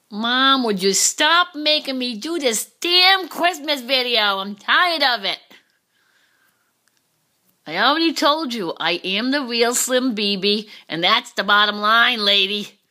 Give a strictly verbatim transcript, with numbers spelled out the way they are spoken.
Mom, would you stop making me do this damn Christmas video? I'm tired of it. I already told you, I am the real Slim Bebe, and that's the bottom line, lady.